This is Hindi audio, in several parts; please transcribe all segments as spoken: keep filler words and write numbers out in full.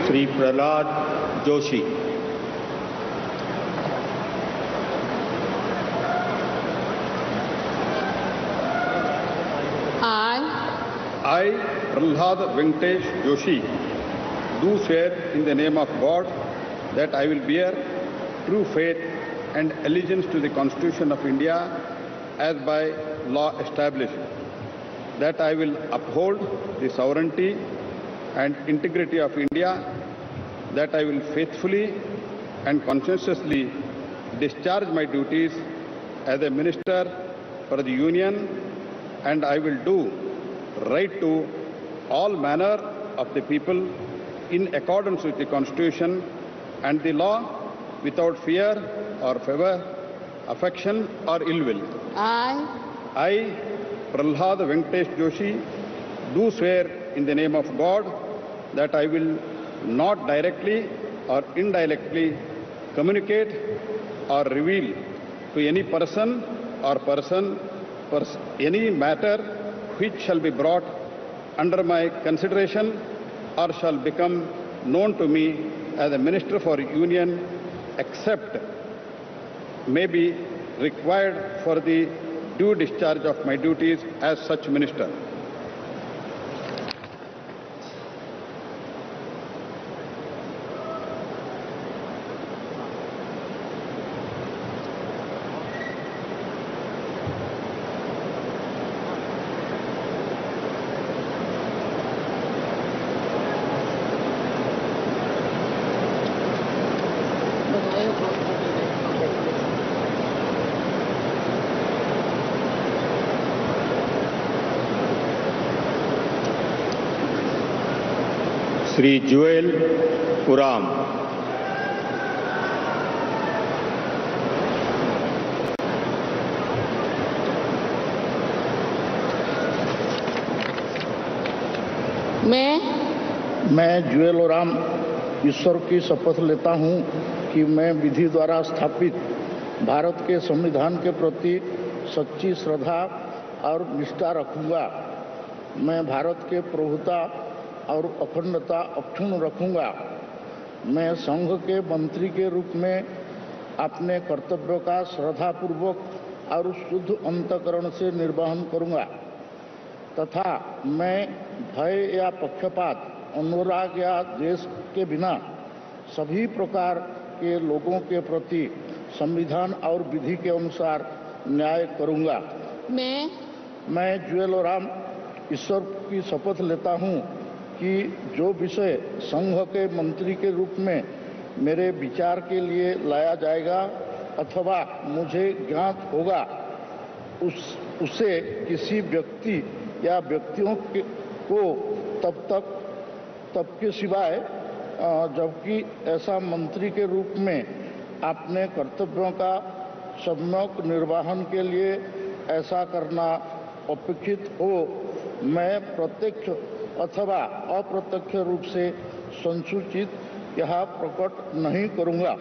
Shri Prahlad Joshi. I, I, Prahlad Venkatesh Joshi, do swear in the name of God that I will bear true faith and allegiance to the Constitution of India as by law established, that I will uphold the sovereignty and integrity of India, that I will faithfully and conscientiously discharge my duties as a minister for the Union, and I will do right to all manner of the people in accordance with the Constitution and the law without fear or favor, affection or ill will. I, I, Prahlad Venkatesh Joshi, do swear in the name of God that I will not directly or indirectly communicate or reveal to any person or person pers any matter which shall be brought under my consideration or shall become known to me as a Minister for Union, except may be required for the due discharge of my duties as such minister. Shri जुएल उराम। मैं मैं जुएल उराम ईश्वर की शपथ लेता हूं कि मैं विधि द्वारा स्थापित भारत के संविधान के प्रति सच्ची श्रद्धा और निष्ठा रखूंगा। मैं भारत के प्रभुता और अखंडता अक्षुण्ण रखूंगा। मैं संघ के मंत्री के रूप में अपने कर्तव्यों का श्रद्धापूर्वक और शुद्ध अंतःकरण से निर्वहन करूंगा तथा मैं भय या पक्षपात, अनुराग या द्वेष के बिना सभी प्रकार के लोगों के प्रति संविधान और विधि के अनुसार न्याय करूंगा। मैं मैं जुएल उराम ईश्वर की शपथ लेता हूं कि जो विषय संघ के मंत्री के रूप में मेरे विचार के लिए लाया जाएगा अथवा मुझे ज्ञात होगा, उस उसे किसी व्यक्ति या व्यक्तियों के, को तब तक तब के सिवाय जबकि ऐसा मंत्री के रूप में अपने कर्तव्यों का सम्यक निर्वहन के लिए ऐसा करना अपेक्षित हो, मैं प्रत्यक्ष अथवा अप्रत्यक्ष रूप से संसूचित यह प्रकट नहीं करूंगा।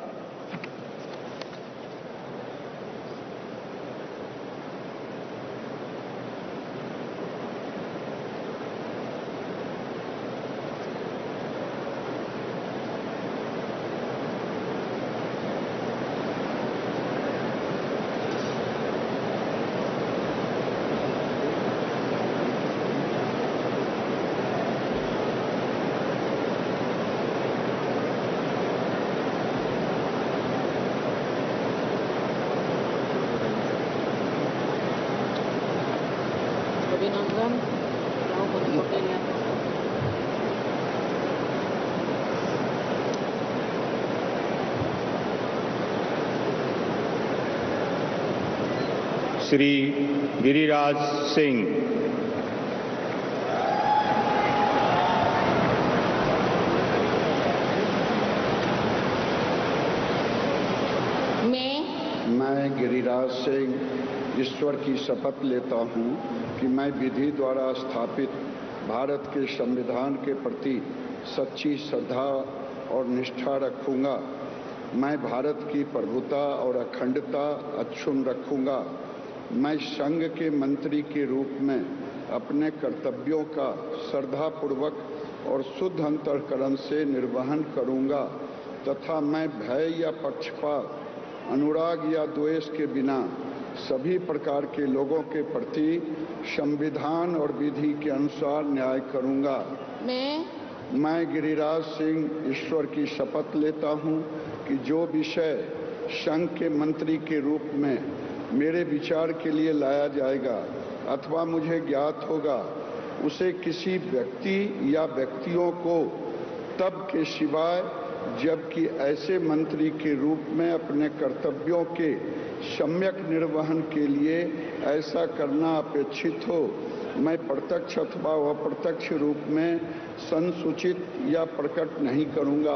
अभिनंदन श्री गिरिराज सिंह। मैं मैं गिरिराज सिंह ईश्वर की शपथ लेता हूं कि मैं विधि द्वारा स्थापित भारत के संविधान के प्रति सच्ची श्रद्धा और निष्ठा रखूंगा। मैं भारत की प्रभुता और अखंडता अक्षुण्ण रखूंगा। मैं संघ के मंत्री के रूप में अपने कर्तव्यों का श्रद्धापूर्वक और शुद्ध अंतःकरण से निर्वहन करूंगा तथा मैं भय या पक्षपात, अनुराग या द्वेष के बिना सभी प्रकार के लोगों के प्रति संविधान और विधि के अनुसार न्याय करूंगा। मैं मैं गिरिराज सिंह ईश्वर की शपथ लेता हूं कि जो विषय संघ के मंत्री के रूप में मेरे विचार के लिए लाया जाएगा अथवा मुझे ज्ञात होगा, उसे किसी व्यक्ति या व्यक्तियों को तब के सिवाय जबकि ऐसे मंत्री के रूप में अपने कर्तव्यों के सम्यक निर्वहन के लिए ऐसा करना अपेक्षित हो, मैं प्रत्यक्ष अथवा अप्रत्यक्ष रूप में संसूचित या प्रकट नहीं करूंगा।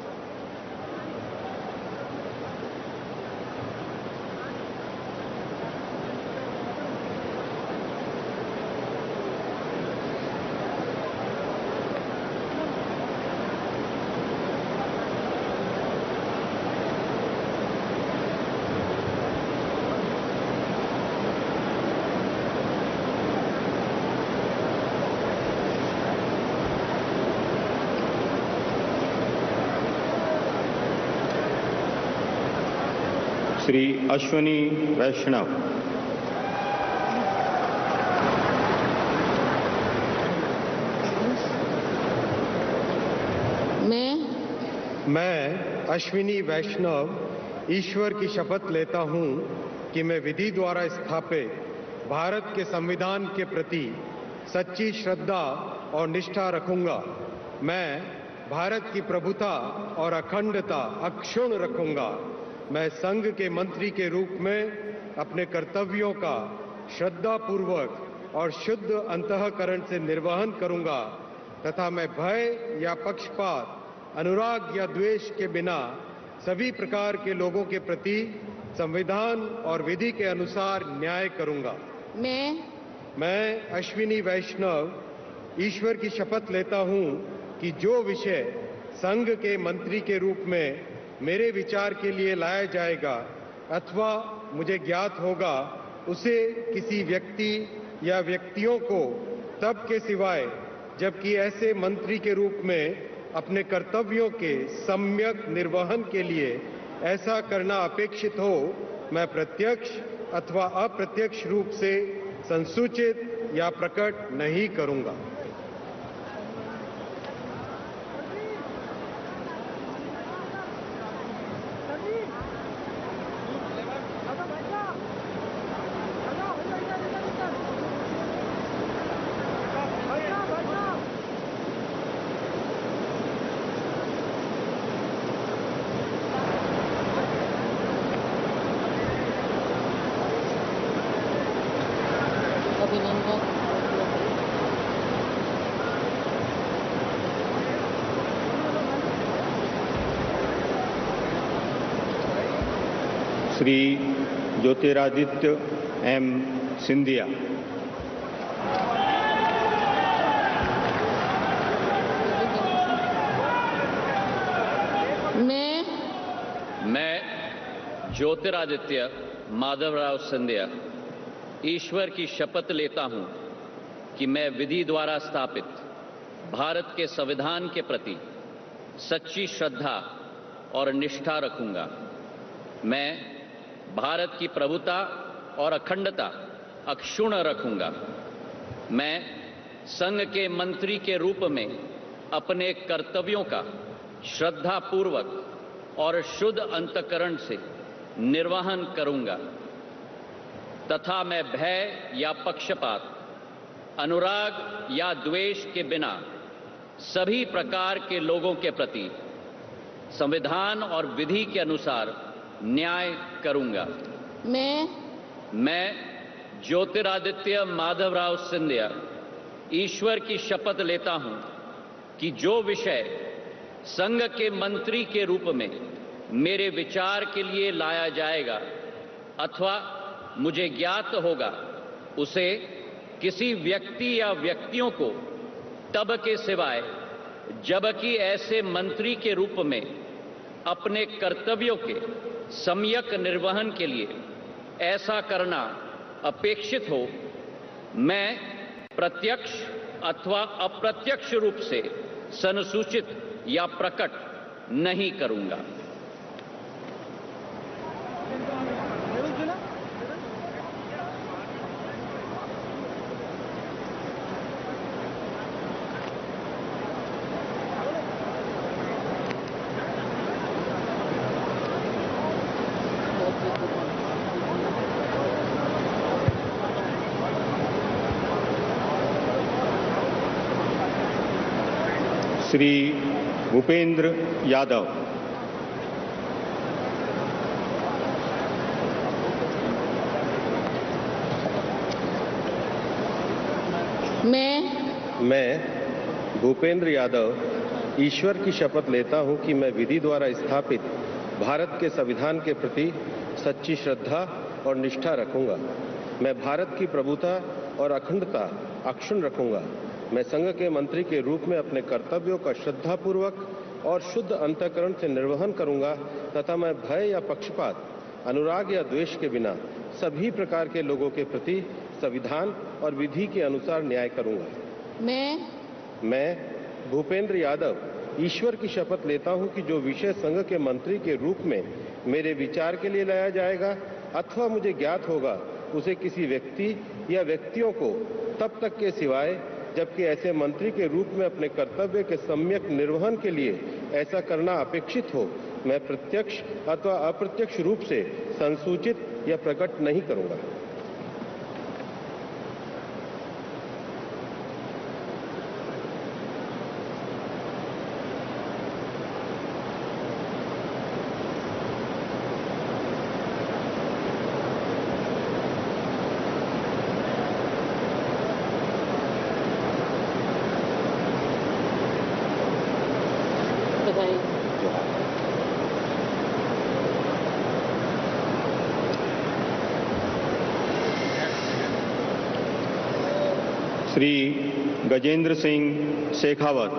श्री अश्विनी वैष्णव। मैं मैं अश्विनी वैष्णव ईश्वर की शपथ लेता हूं कि मैं विधि द्वारा स्थापित भारत के संविधान के प्रति सच्ची श्रद्धा और निष्ठा रखूंगा। मैं भारत की प्रभुता और अखंडता अक्षुण्ण रखूंगा। मैं संघ के मंत्री के रूप में अपने कर्तव्यों का श्रद्धापूर्वक और शुद्ध अंतःकरण से निर्वहन करूंगा तथा मैं भय या पक्षपात, अनुराग या द्वेष के बिना सभी प्रकार के लोगों के प्रति संविधान और विधि के अनुसार न्याय करूंगा। मैं मैं अश्विनी वैष्णव ईश्वर की शपथ लेता हूं कि जो विषय संघ के मंत्री के रूप में मेरे विचार के लिए लाया जाएगा अथवा मुझे ज्ञात होगा, उसे किसी व्यक्ति या व्यक्तियों को तब के सिवाय जबकि ऐसे मंत्री के रूप में अपने कर्तव्यों के सम्यक निर्वहन के लिए ऐसा करना अपेक्षित हो, मैं प्रत्यक्ष अथवा अप्रत्यक्ष रूप से संसूचित या प्रकट नहीं करूंगा। अभिनंदन। श्री ज्योतिरादित्य एम सिंधिया। मैं मैं ज्योतिरादित्य माधवराव सिंधिया ईश्वर की शपथ लेता हूं कि मैं विधि द्वारा स्थापित भारत के संविधान के प्रति सच्ची श्रद्धा और निष्ठा रखूंगा। मैं भारत की प्रभुता और अखंडता अक्षुण्ण रखूंगा। मैं संघ के मंत्री के रूप में अपने कर्तव्यों का श्रद्धापूर्वक और शुद्ध अंतःकरण से निर्वहन करूंगा तथा मैं भय या पक्षपात, अनुराग या द्वेष के बिना सभी प्रकार के लोगों के प्रति संविधान और विधि के अनुसार न्याय करूंगा। मैं मैं ज्योतिरादित्य माधवराव सिंधिया ईश्वर की शपथ लेता हूं कि जो विषय संघ के मंत्री के रूप में मेरे विचार के लिए लाया जाएगा अथवा मुझे ज्ञात होगा, उसे किसी व्यक्ति या व्यक्तियों को तब के सिवाय जबकि ऐसे मंत्री के रूप में अपने कर्तव्यों के सम्यक निर्वहन के लिए ऐसा करना अपेक्षित हो, मैं प्रत्यक्ष अथवा अप्रत्यक्ष रूप से संसूचित या प्रकट नहीं करूंगा। श्री भूपेंद्र यादव। मैं मैं भूपेंद्र यादव ईश्वर की शपथ लेता हूं कि मैं विधि द्वारा स्थापित भारत के संविधान के प्रति सच्ची श्रद्धा और निष्ठा रखूंगा। मैं भारत की प्रभुता और अखंडता अक्षुण्ण रखूंगा। मैं संघ के मंत्री के रूप में अपने कर्तव्यों का श्रद्धापूर्वक और शुद्ध अंतःकरण से निर्वहन करूंगा तथा मैं भय या पक्षपात, अनुराग या द्वेष के बिना सभी प्रकार के लोगों के प्रति संविधान और विधि के अनुसार न्याय करूंगा। मैं मैं भूपेंद्र यादव ईश्वर की शपथ लेता हूं कि जो विषय संघ के मंत्री के रूप में मेरे विचार के लिए लाया जाएगा अथवा मुझे ज्ञात होगा, उसे किसी व्यक्ति या व्यक्तियों को तब तक के सिवाय जबकि ऐसे मंत्री के रूप में अपने कर्तव्य के सम्यक निर्वहन के लिए ऐसा करना अपेक्षित हो, मैं प्रत्यक्ष अथवा अप्रत्यक्ष रूप से संसूचित या प्रकट नहीं करूंगा। बधाई। श्री गजेंद्र सिंह शेखावत।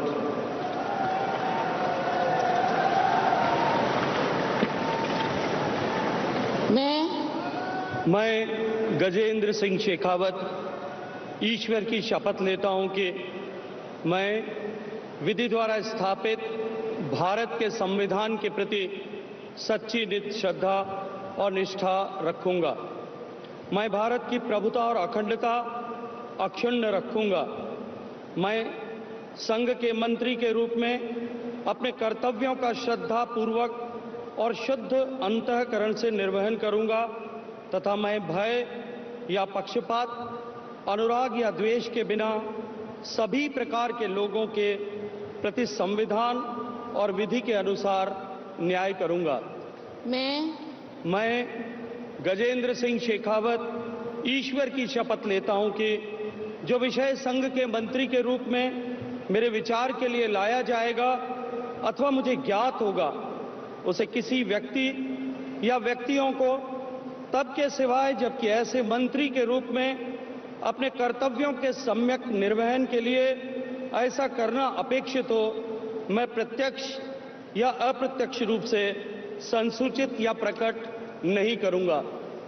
मैं मैं गजेंद्र सिंह शेखावत ईश्वर की शपथ लेता हूं कि मैं विधि द्वारा स्थापित भारत के संविधान के प्रति सच्ची नित्य श्रद्धा और निष्ठा रखूंगा। मैं भारत की प्रभुता और अखंडता अक्षुण्ण रखूंगा। मैं संघ के मंत्री के रूप में अपने कर्तव्यों का श्रद्धा पूर्वक और शुद्ध अंतःकरण से निर्वहन करूंगा तथा मैं भय या पक्षपात, अनुराग या द्वेष के बिना सभी प्रकार के लोगों के प्रति संविधान और विधि के अनुसार न्याय करूंगा। मैं मैं गजेंद्र सिंह शेखावत ईश्वर की शपथ लेता हूं कि जो विषय संघ के मंत्री के रूप में मेरे विचार के लिए लाया जाएगा अथवा मुझे ज्ञात होगा, उसे किसी व्यक्ति या व्यक्तियों को तब के सिवाय जबकि ऐसे मंत्री के रूप में अपने कर्तव्यों के सम्यक निर्वहन के लिए ऐसा करना अपेक्षित हो, मैं प्रत्यक्ष या अप्रत्यक्ष रूप से संसूचित या प्रकट नहीं करूंगा।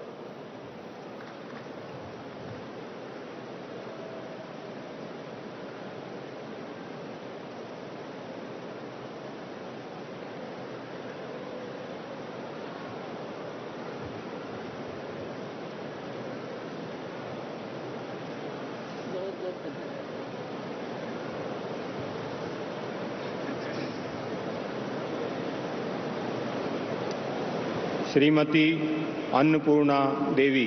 श्रीमती अन्नपूर्णा देवी।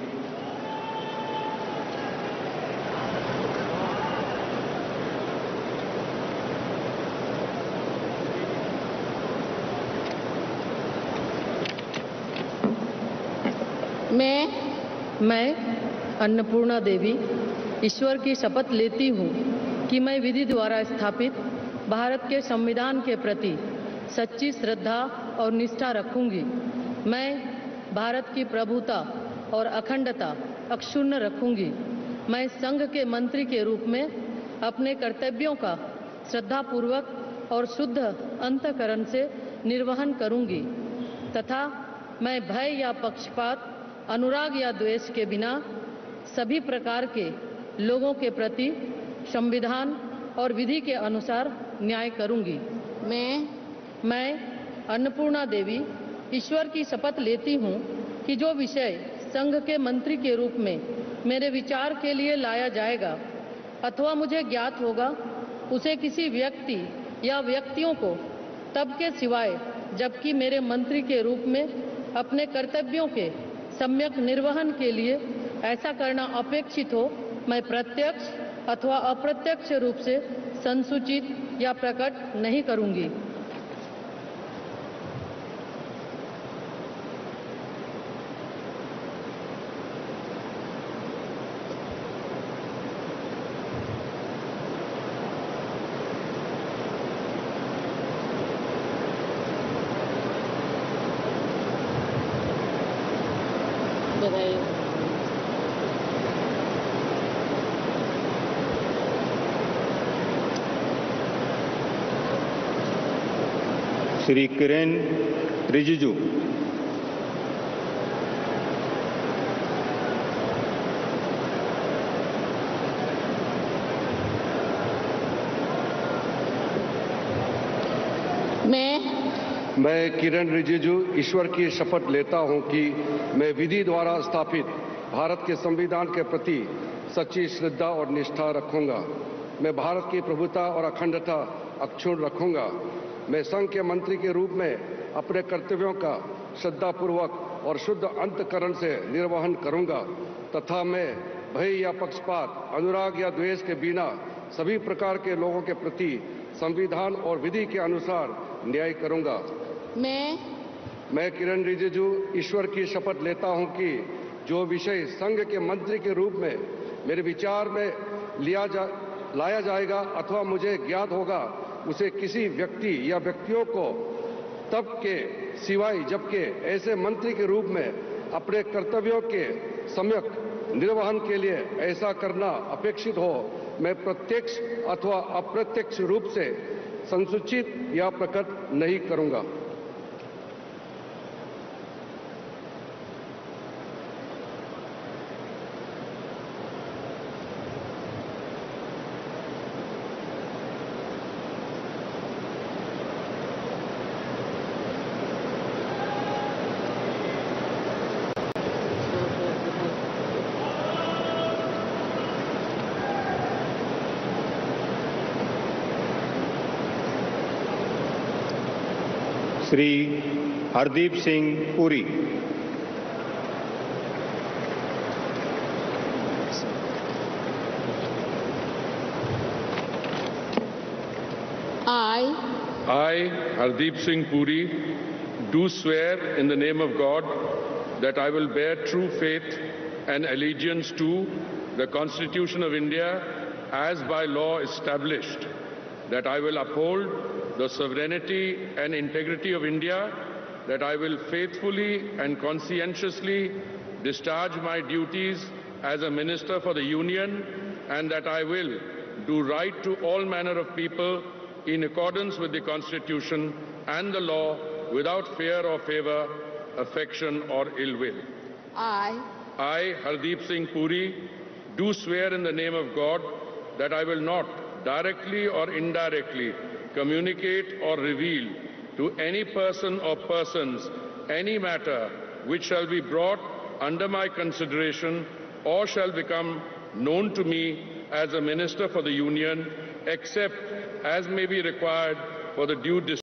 मैं मैं अन्नपूर्णा देवी ईश्वर की शपथ लेती हूँ कि मैं विधि द्वारा स्थापित भारत के संविधान के प्रति सच्ची श्रद्धा और निष्ठा रखूंगी। मैं भारत की प्रभुता और अखंडता अक्षुण्ण रखूंगी। मैं संघ के मंत्री के रूप में अपने कर्तव्यों का श्रद्धापूर्वक और शुद्ध अंतःकरण से निर्वहन करूंगी तथा मैं भय या पक्षपात, अनुराग या द्वेष के बिना सभी प्रकार के लोगों के प्रति संविधान और विधि के अनुसार न्याय करूंगी। मैं मैं अन्नपूर्णा देवी ईश्वर की शपथ लेती हूँ कि जो विषय संघ के मंत्री के रूप में मेरे विचार के लिए लाया जाएगा अथवा मुझे ज्ञात होगा, उसे किसी व्यक्ति या व्यक्तियों को तब के सिवाय जबकि मेरे मंत्री के रूप में अपने कर्तव्यों के सम्यक निर्वहन के लिए ऐसा करना अपेक्षित हो, मैं प्रत्यक्ष अथवा अप्रत्यक्ष रूप से संसूचित या प्रकट नहीं करूंगी। बधाई। श्री किरेन रिजिजू। मैं मैं किरण रिजिजू ईश्वर की शपथ लेता हूं कि मैं विधि द्वारा स्थापित भारत के संविधान के प्रति सच्ची श्रद्धा और निष्ठा रखूंगा। मैं भारत की प्रभुता और अखंडता अक्षुण्ण रखूंगा। मैं संघ के मंत्री के रूप में अपने कर्तव्यों का श्रद्धापूर्वक और शुद्ध अंतःकरण से निर्वहन करूंगा तथा मैं भय या पक्षपात, अनुराग या द्वेष के बिना सभी प्रकार के लोगों के प्रति संविधान और विधि के अनुसार न्याय करूंगा। मैं मैं किरण रिजिजू ईश्वर की शपथ लेता हूं कि जो विषय संघ के मंत्री के रूप में मेरे विचार में लिया जा लाया जाएगा अथवा मुझे ज्ञात होगा, उसे किसी व्यक्ति या व्यक्तियों को तब के सिवाय जबकि ऐसे मंत्री के रूप में अपने कर्तव्यों के सम्यक निर्वहन के लिए ऐसा करना अपेक्षित हो, मैं प्रत्यक्ष अथवा अप्रत्यक्ष रूप से संसूचित या प्रकट नहीं करूंगा। Shri Hardeep Singh Puri. I I, Hardeep Singh Puri, do swear in the name of God that I will bear true faith and allegiance to the Constitution of India as by law established, that I will uphold the sovereignty and integrity of India, that I will faithfully and conscientiously discharge my duties as a Minister for the Union, and that I will do right to all manner of people in accordance with the Constitution and the law without fear or favor, affection or ill will. I I, Hardeep Singh Puri, do swear in the name of God that I will not directly or indirectly communicate or reveal to any person or persons any matter which shall be brought under my consideration or shall become known to me as a Minister for the Union, except as may be required for the due discharge